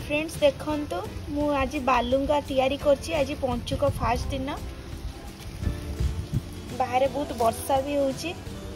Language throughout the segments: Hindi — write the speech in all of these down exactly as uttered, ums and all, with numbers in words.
फ्रेंड्स देखंतु मु आज बालुंगा तैयारी करछि। आज पंचुक फास्ट दिन बाहर बहुत वर्षा भी होछि।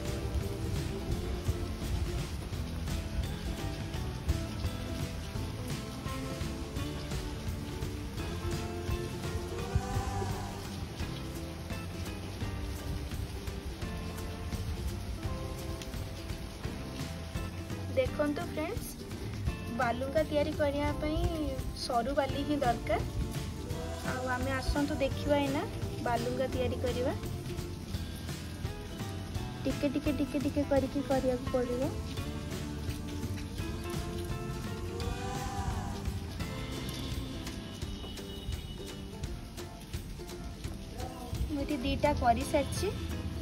देखंतु फ्रेंड्स बालुंगा तैयारी करिया पई सरू बाली ही दरकार। आ आमे आसंतु देखिबा एना बालुंगा तैयारी करिबा। टिके टिके टिके टिके करके करिया पड़िबो। मोटी दीटा करि सारछि।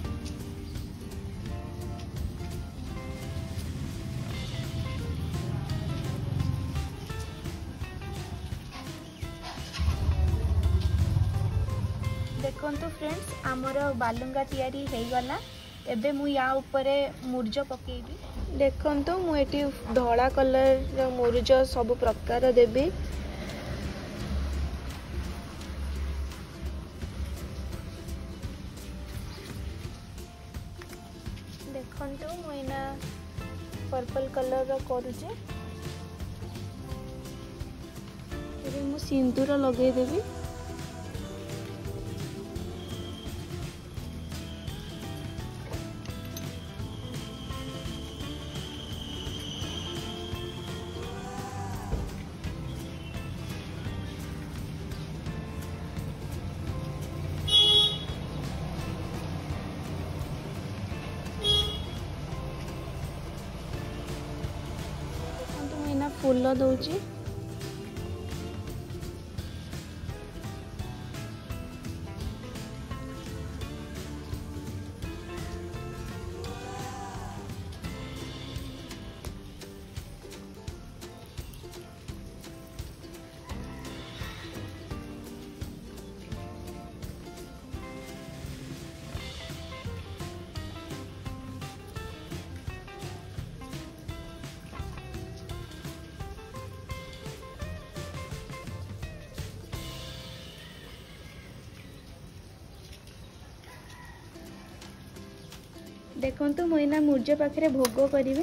देखंतु फ्रेंड्स आमर बालुंगा तैयारी हो गला। एबे मु या ऊपरे मुर्ज पकेबी। देखंतु मु एटी धड़ा कलर मुर्ज सब प्रकार देबी। देखंतु मु एना पर्पल कलर करूचे। एबे मु सिंदूर लगे देबी। फूल दौची। देखंतु मोइना मुर्ज पाखरे भोग करिवे।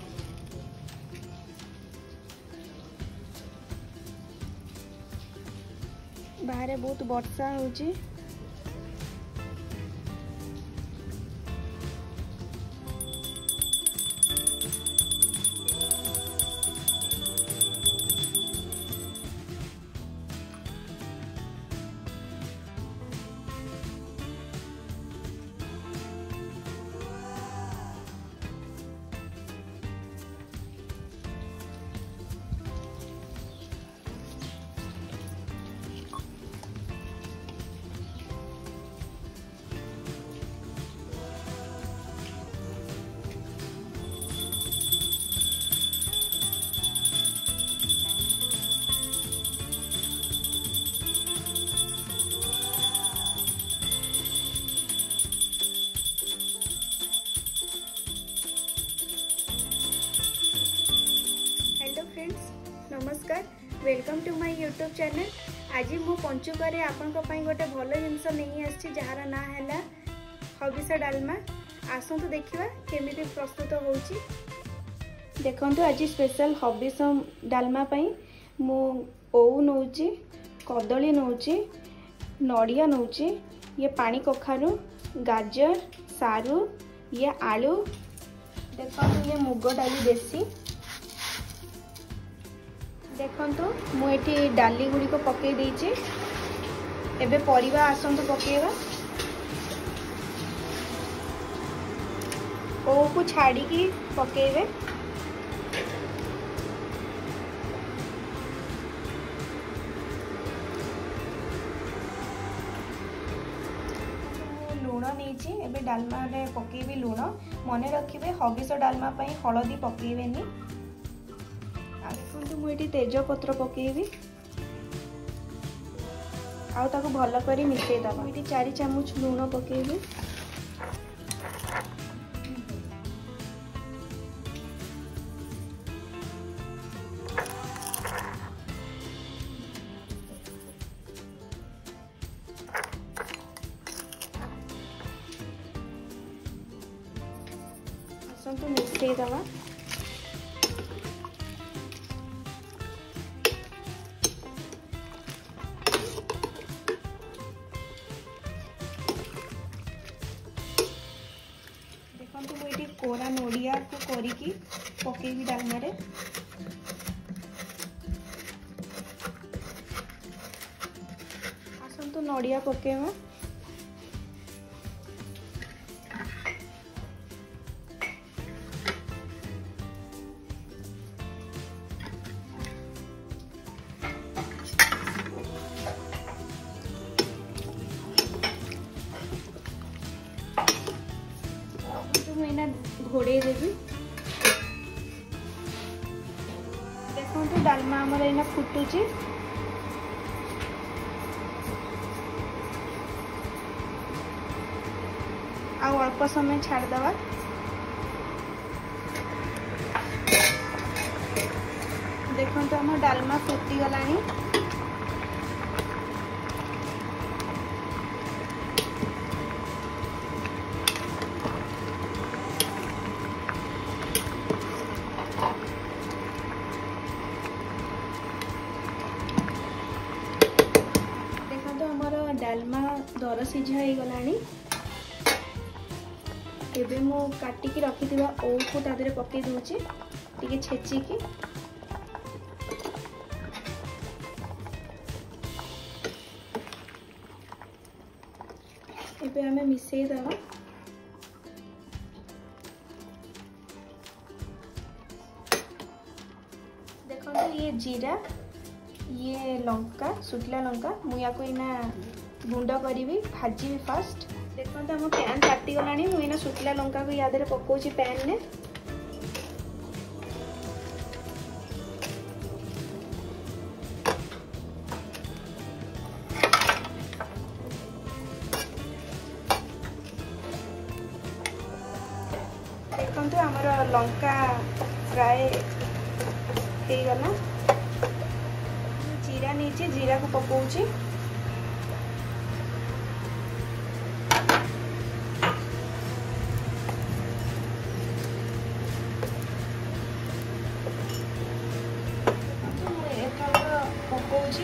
बाहर बहुत वर्षा होची। हेलो फ्रेंड्स नमस्कार, welcome to my YouTube channel. आज मु पंचुकरे आपन को पई गोटे भलो जिंस नहीं आछि जहार ना हैला हबिस डालमा। आसंतु देखिबा केमिति प्रस्तुत होउची। देखंतु आज स्पेशल हबिस डालमा पई मु ओउ नउची, कदली नउची, नडिया नउची, ये पानी कखारू, गाजर, सारू, ये आलू, देखंतु ये मुग डाली देसी। देखंतु मु एठी डाली गुडी को पके देइची। एबे परिवा आसंतु पकेवा। ओ को छाड़ी की पकेबे। लूण नहींची एबे डालमा रे पकेबी लूण। मने रखिबे हबिस डालमा पई हळदी पकेबेनी। देखो मुझे तेज पत्र पकेबी। आउ ताको भल करी मिसई दबा। ये चार चामच लूण पकेबी। आसतु मिसई दवा। देखो मुझे कोरा नड़िया को करिकी पकेबी डालमा रे। आसतु नड़िया पकेवा। घोड़े देवी। देखो तो डालमा आमर एना फुटुची। आ अल्प समय छाड़ दवा। देखो तो आम डालमा फुटी गलानी। डालमा दर सीझा हो गलानी। एबे मु काटिकी रखिथिबा ओउ को तादरे पके दूची टिके छेचिकी। एबे हमें मिसई दवा। देखो ये जीरा, ये लंका, सुखला लंका मुया को इना गुंड करी भाजी फास्ट। देखो तो हम पैन ताती गलानी। मुझे सुखला लंका को याद पकाउची पैन ने। देखो तो हमर लंका फ्राए हो गला। जीरा नीचे जीरा को पकाउची। पकाउची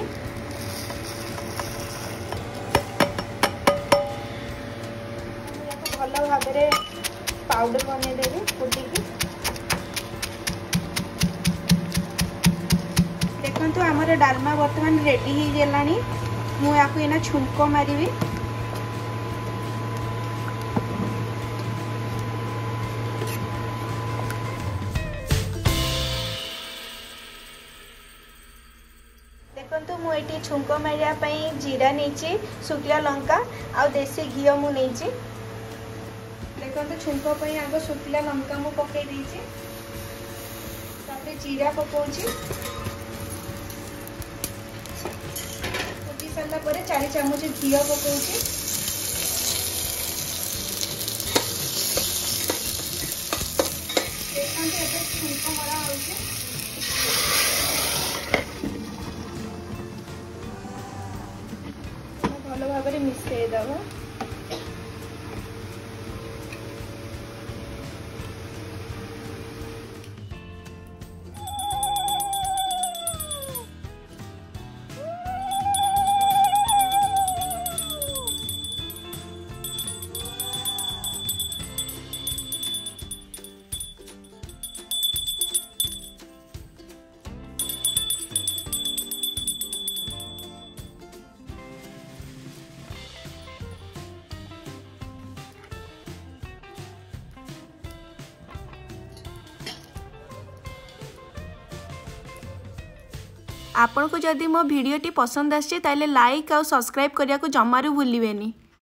भल भाव पाउडर बनईदेवी फुटिकी। देखो आमर डालमा बर्तमान रेडी हो गलानी। मुझे एना छुंक मारिबी। देखो मुझे छुंक मारे जीरा नहीं, सुखला लंका आ देसी घी मु नहीं। देखो छुंक आग सुखला लंका मु पकई देछि। तापर जीरा पकाउछि। फुटी सारा पर चार चामच घी पकाउछि। देखो एबे छुंक मरा होछि। भल भाव मिसई दवा। आपन को जदि मो वीडियोटी पसंद आछे ताले लाइक और सब्सक्राइब करिया को जमारू भूलिबेनी।